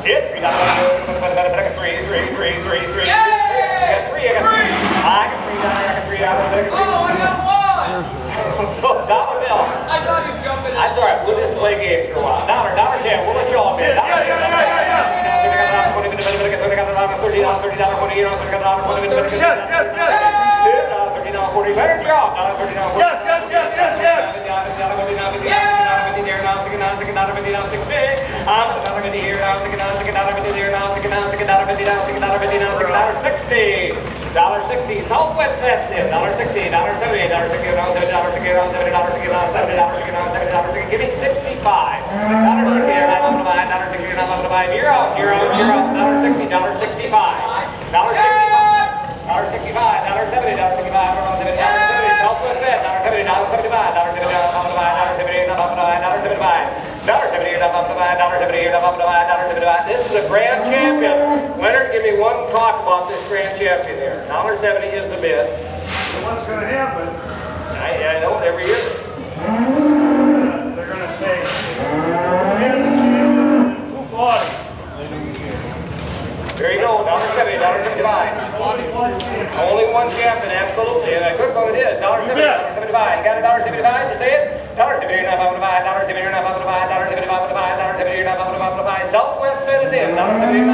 Hit. Three. I got three. Oh, I got one. Dollar bill. I thought he was jumping in. That's all right. We'll just play games for a while. Dollar 10. We'll let you all bid. Better job. $60. Southwest sensitive. $60. $70. Give me 65. You're out. $60. $65. Southwest Fed. This is the grand champion. Leonard, give me one talk about this grand champion here. $70 is the bid. What's going to happen? I know every year. They're going to say, who bought it? There you go, $70, $65. Only one champion, absolutely. And I could what it is. $70, $75. You got a $75? You say it? $70, Southwest Fed is in.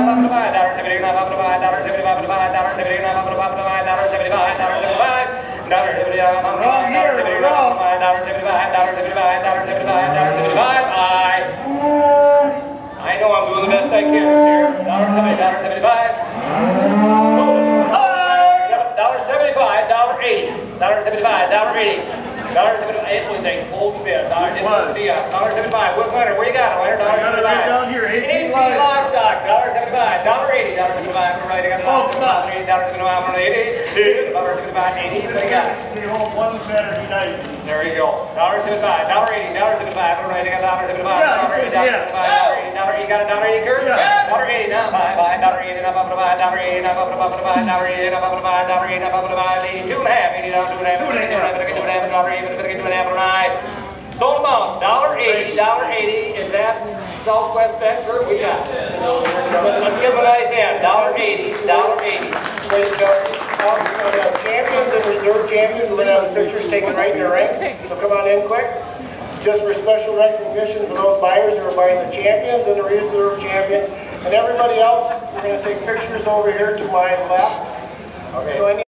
I know I'm doing the best I can here. $75. $75, $80. $75, $80. It was a full bid. $75. What Leonard? Where you got it, Leonard? I got it right down here. 18 livestock. $75. $80. $75. Right, I got $80. $80. What you got? Stay home one Saturday night. There you go. $75. $80. $75. Right, I got $75. Yes. You got a $80, Kurt? Yeah. $80 now. $80. Sold them out. $80. Is that Southwest Fed, Kurt? We got it. Let's give them a nice hand. $80. The champions and reserve champions, we're going to have the pictures taken right in the ring. So come on in quick. Just for special recognition for those buyers who are buying the champions and the reserve champions. And everybody else, we're going to take pictures over here to my left. Okay. So